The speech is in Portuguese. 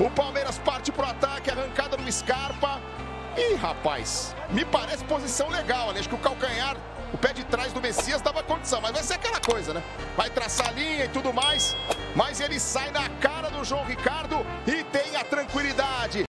O Palmeiras parte pro ataque, arrancada no Scarpa. Ih, rapaz, me parece posição legal ali. Acho que o calcanhar, o pé de trás do Messias dava condição, mas vai ser aquela coisa, né? Vai traçar a linha e tudo mais, mas ele sai na cara do João Ricardo e tem a tranquilidade.